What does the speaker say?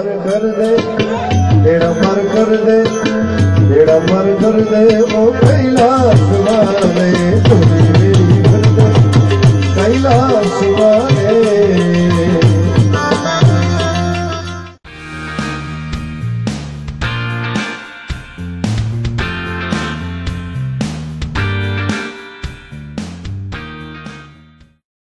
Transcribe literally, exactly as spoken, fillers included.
पार कर दे, बेड़ा पार कर दे, बेड़ा पार कर दे ओ कैलाश वाले।